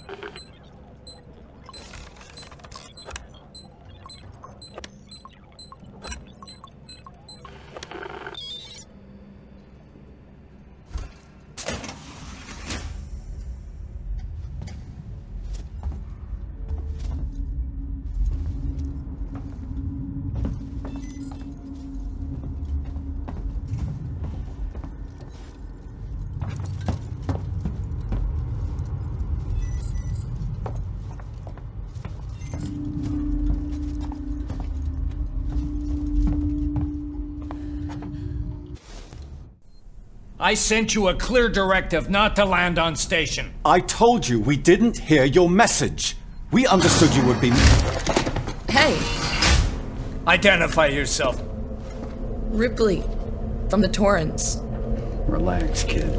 I sent you a clear directive not to land on station. I told you we didn't hear your message. We understood you would be... Hey! Identify yourself. Ripley, from the Torrens. Relax, kid.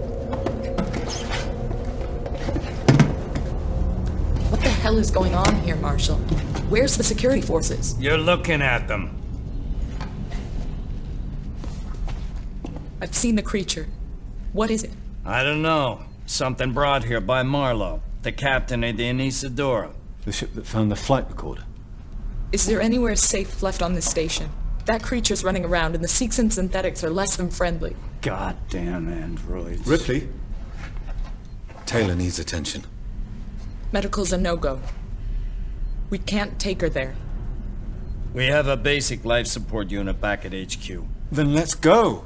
What the hell is going on here, Marshal? Where's the security forces? You're looking at them. I've seen the creature. What is it? I don't know. Something brought here by Marlowe, the captain of the Anisadora. The ship that found the flight recorder. Is there anywhere safe left on this station? That creature's running around, and the Seeks and synthetics are less than friendly. Goddamn androids. Ripley? Taylor needs attention. Medical's a no-go. We can't take her there. We have a basic life support unit back at HQ. Then let's go!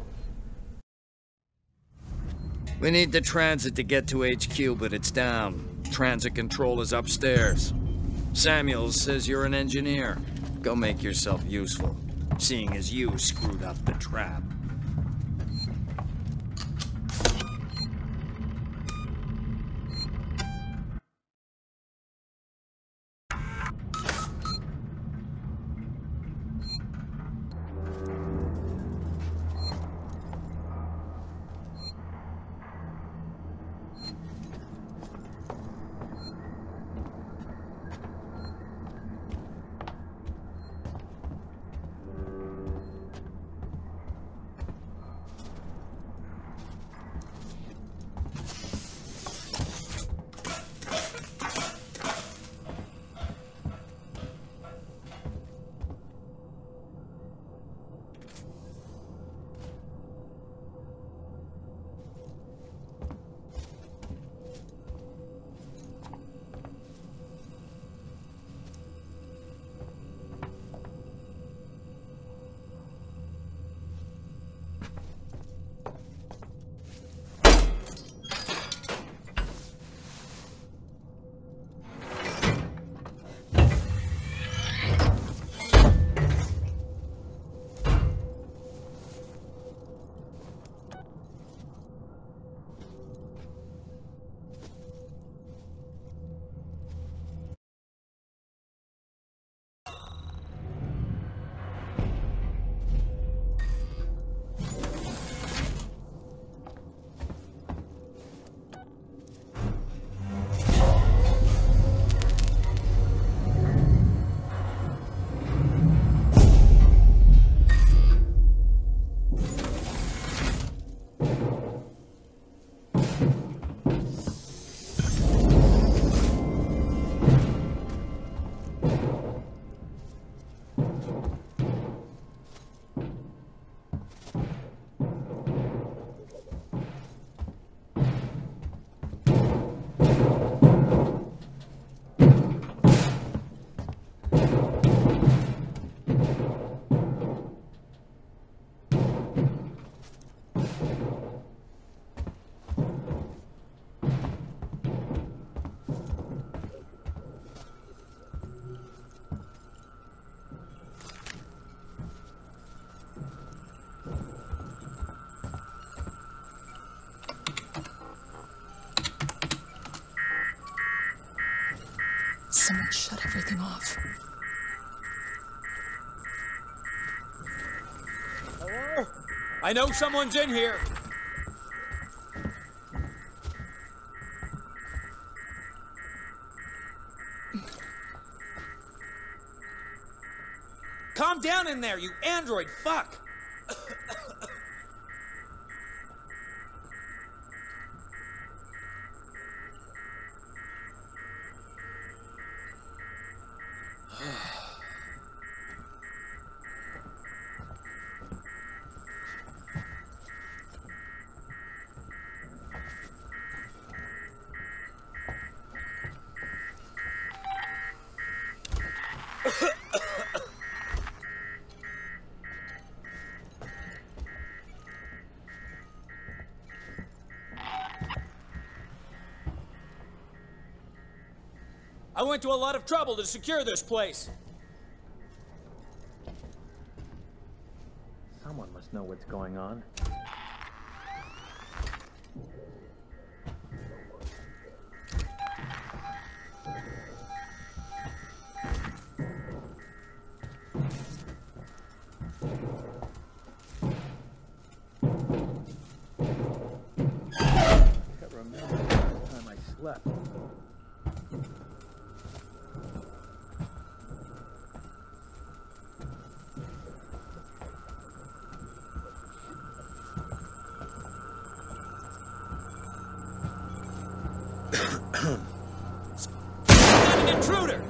We need the transit to get to HQ, but it's down. Transit control is upstairs. Samuels says you're an engineer. Go make yourself useful, seeing as you screwed up the trap. Someone shut everything off. Hello? I know someone's in here. Calm down in there, you android fuck! I went to a lot of trouble to secure this place. Someone must know what's going on. I can't remember the last time I slept. I'm an intruder!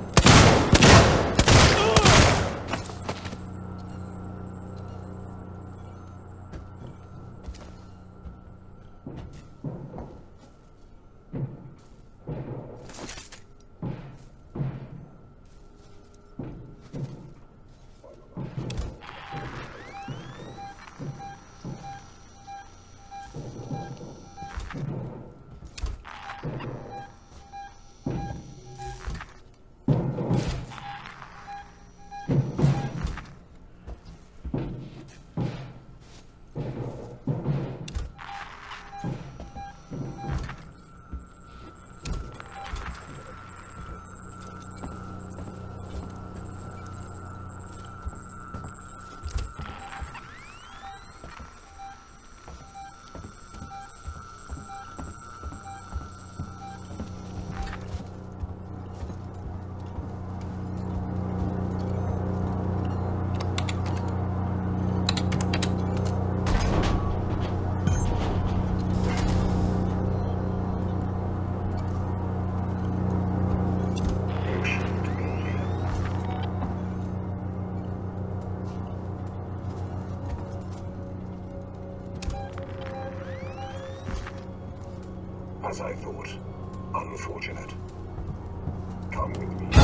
As I thought, unfortunate. Come with me.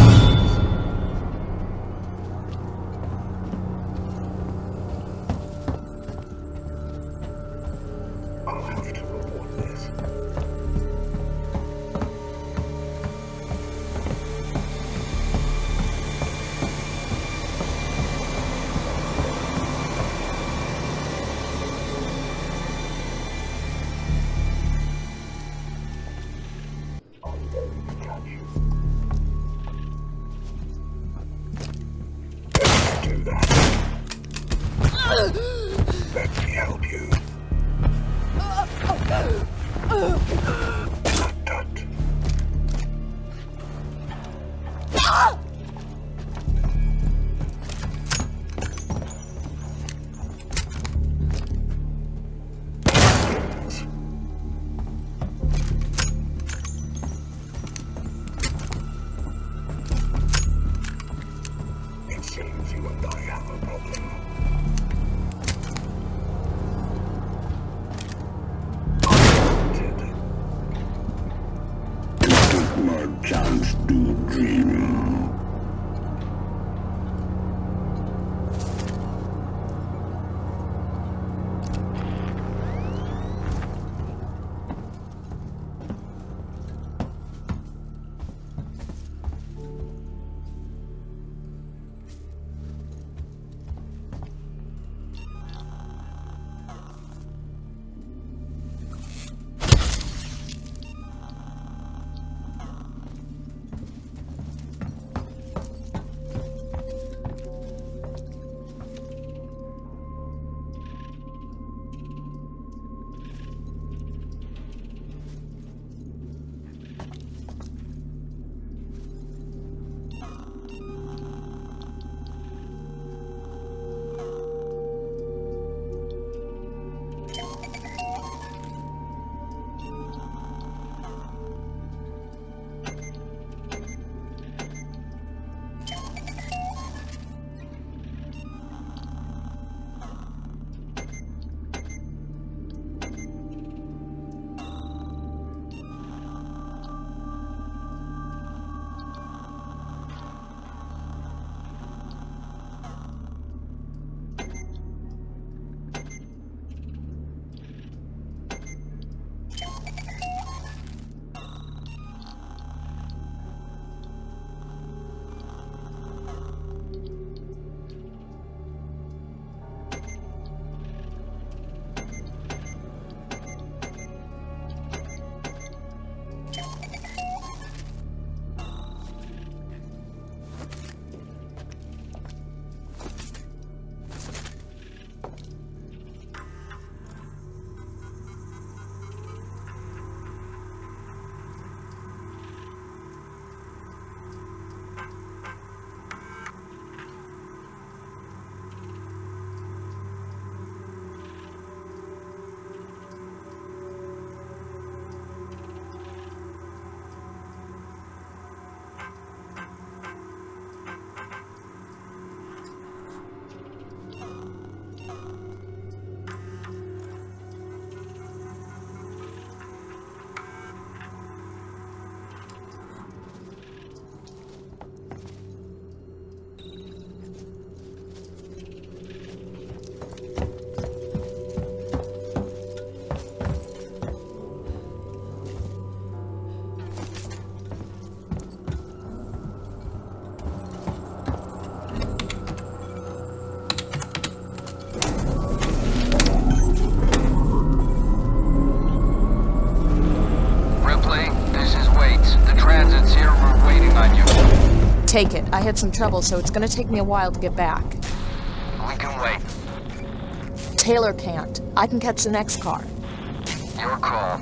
I'll have to reward this. I'm going to catch you. Don't do that. Let me help you. Tut. It seems you and I have a problem. I wanted Take it. I had some trouble, so it's gonna take me a while to get back. We can wait. Taylor can't. I can catch the next car. Your call.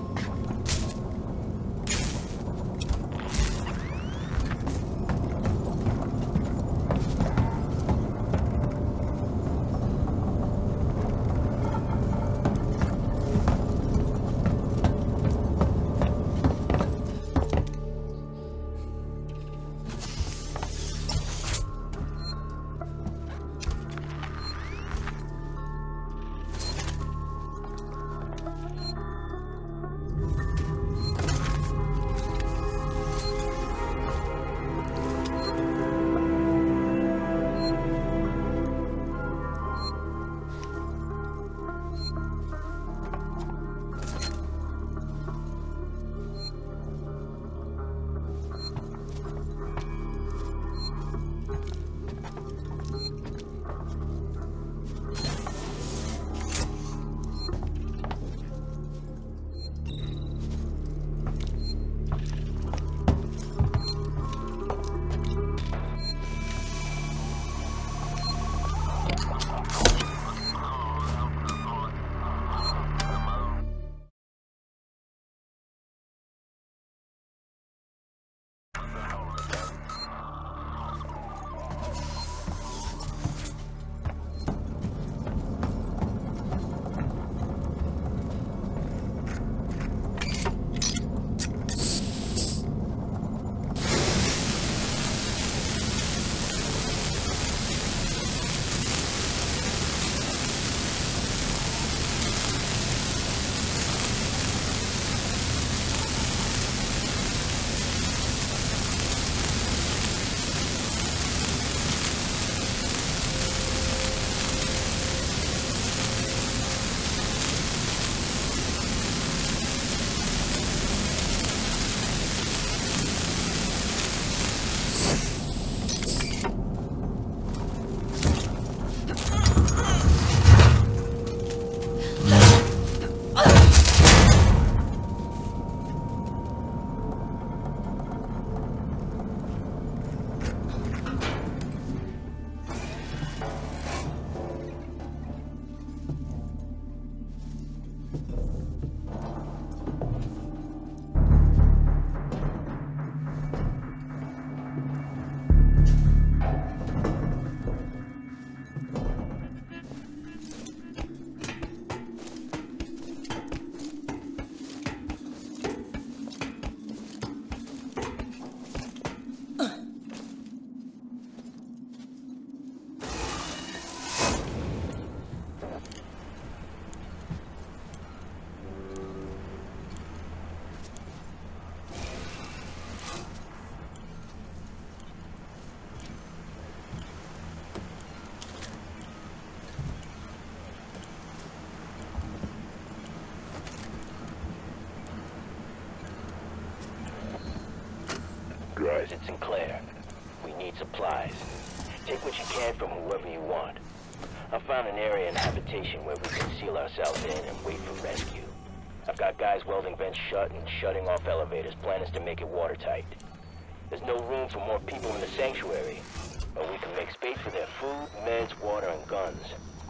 It's Sinclair. We need supplies. Take what you can from whoever you want. I found an area in habitation where we can seal ourselves in and wait for rescue. I've got guys welding vents shut and shutting off elevators. Plan is to make it watertight. There's no room for more people in the sanctuary, but we can make space for their food, meds, water, and guns.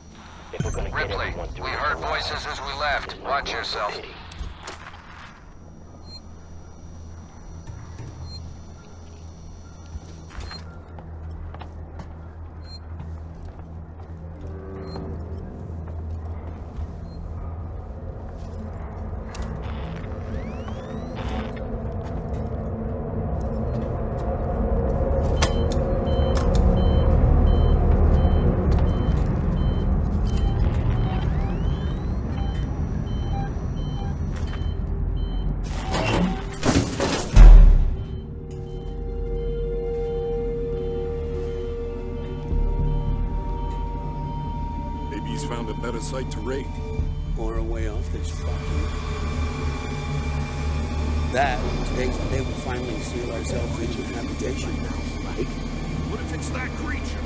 If we're gonna get Ripley, everyone through we this heard alive, voices as we left. there's no Watch room for yourself. pity. Found a better site to raid. Or a way off this fucking. That takes the day we finally seal ourselves into habitation, right? What if it's that creature?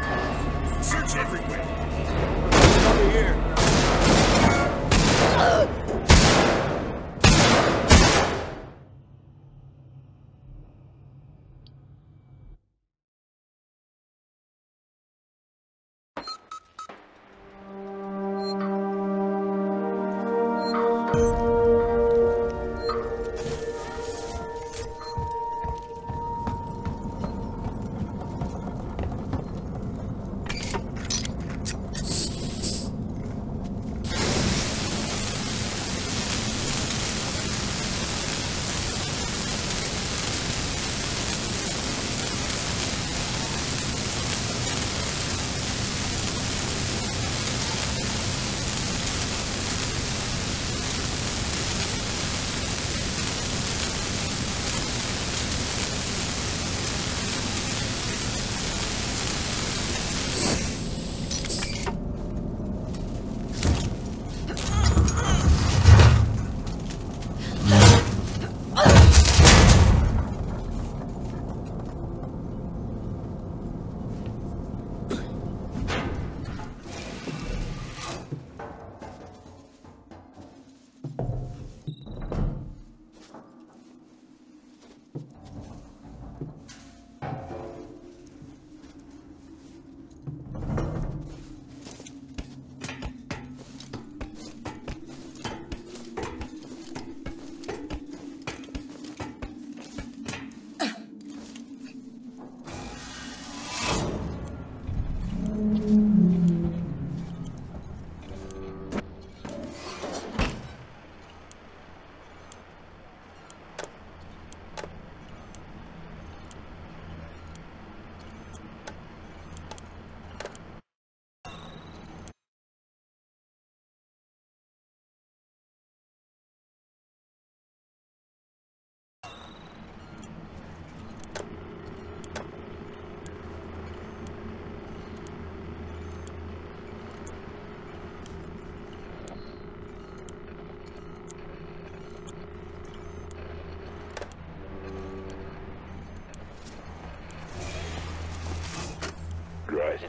Search everywhere. Over here.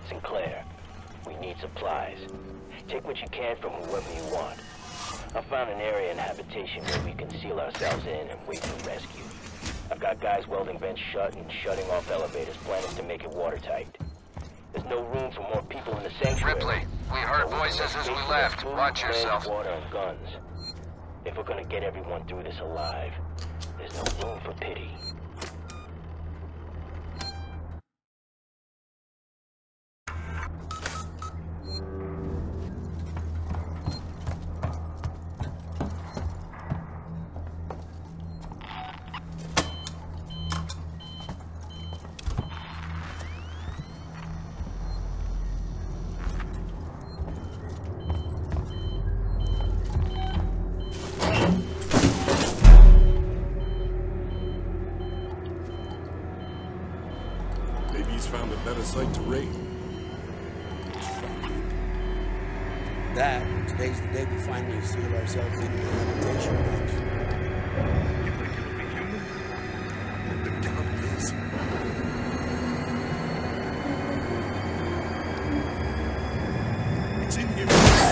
it's Sinclair. We need supplies. Take what you can from whoever you want. I found an area in habitation where we can seal ourselves in and wait for rescue. I've got guys welding vents shut and shutting off elevators, planning to make it watertight. There's no room for more people in the sanctuary. Ripley, we heard voices as we left. Watch yourself. Water and guns. If we're gonna get everyone through this alive, there's no room for pity. Maybe he's found a better site to raid. Today's the day we finally seal ourselves into the habitation box. The count is... It's in here.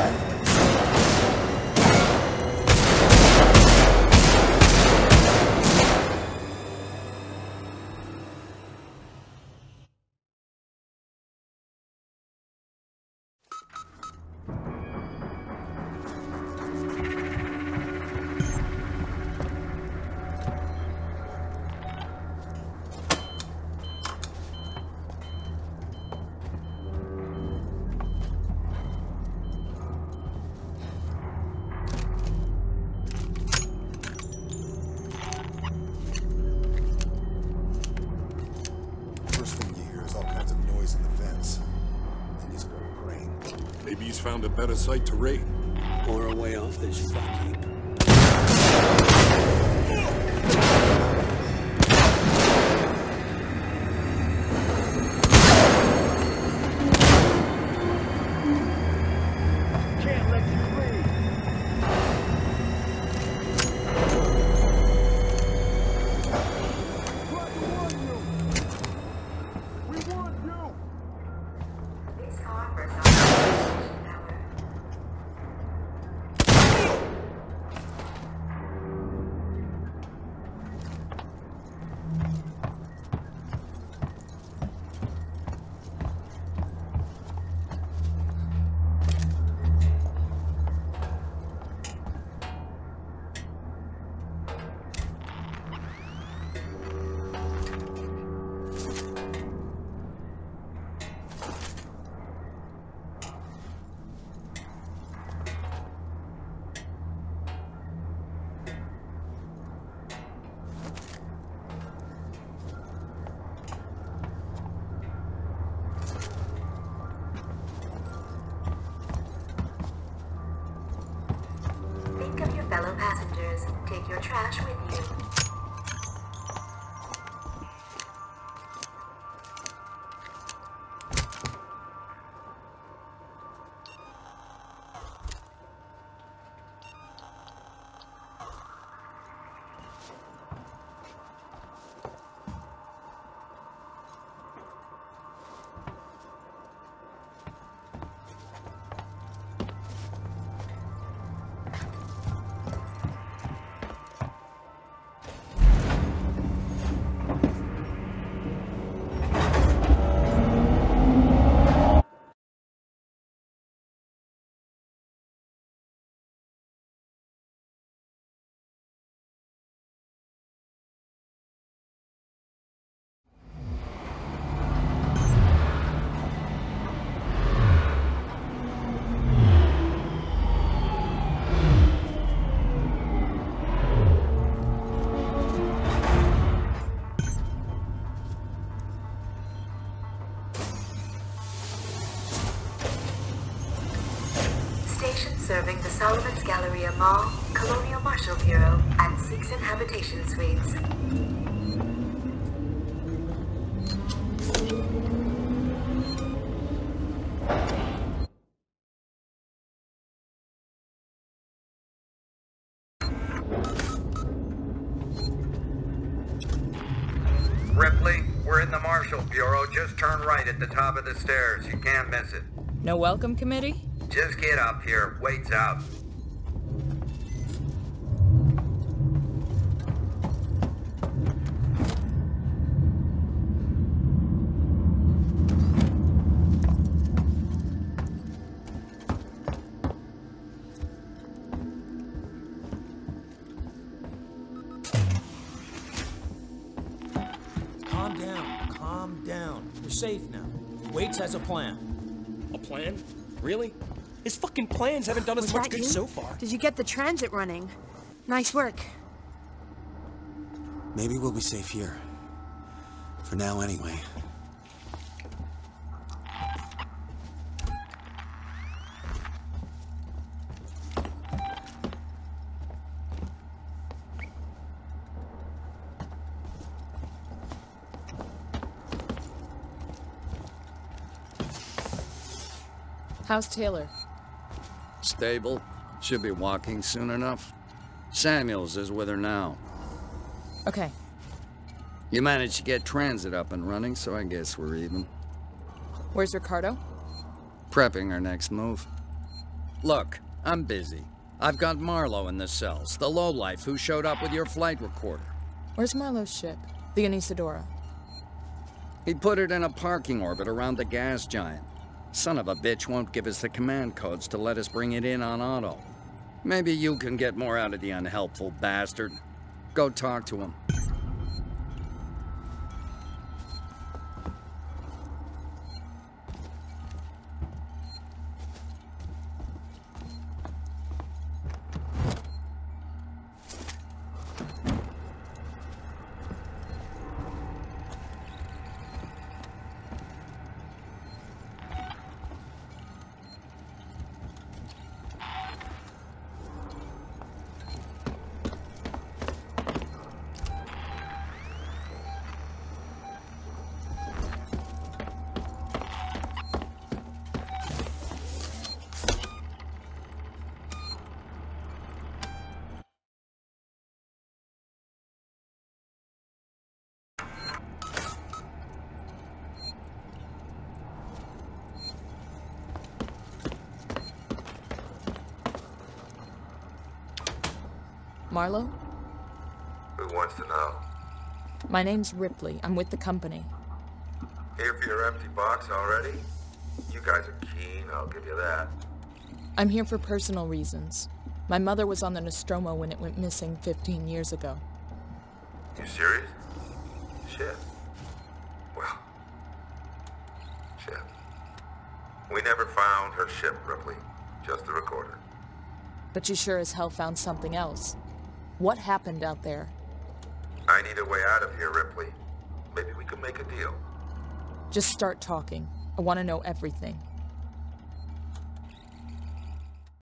Maybe he's found a better site to raid. Or a way off this fuck heap. Can't let you leave. We want you. This car fellow passengers. Take your trash with you. Serving the Solomon's Galleria Mall, Colonial Marshal Bureau, and 6 Habitation Suites. Ripley, we're in the Marshal Marshal Bureau, just turn right at the top of the stairs. You can't miss it. No welcome committee? Just get up here. Wait's out. Calm down. You're safe now. Waits has a plan. A plan? Really? His fucking plans haven't done us much good so far. Did you get the transit running? Nice work. Maybe we'll be safe here. For now, anyway. How's Taylor? Stable. Should be walking soon enough. Samuels is with her now. Okay. You managed to get transit up and running, so I guess we're even. Where's Ricardo? Prepping our next move. Look, I'm busy. I've got Marlowe in the cells, the lowlife who showed up with your flight recorder. Where's Marlowe's ship? The Anisadora. He put it in a parking orbit around the gas giant. Son of a bitch won't give us the command codes to let us bring it in on auto. Maybe you can get more out of the unhelpful bastard. Go talk to him. Marlowe? Who wants to know? My name's Ripley. I'm with the company. Here for your empty box already? You guys are keen, I'll give you that. I'm here for personal reasons. My mother was on the Nostromo when it went missing 15 years ago. You serious? Shit. Well, shit. We never found her ship, Ripley. Just the recorder. But you sure as hell found something else. What happened out there? I need a way out of here, Ripley. Maybe we can make a deal. Just start talking. I want to know everything.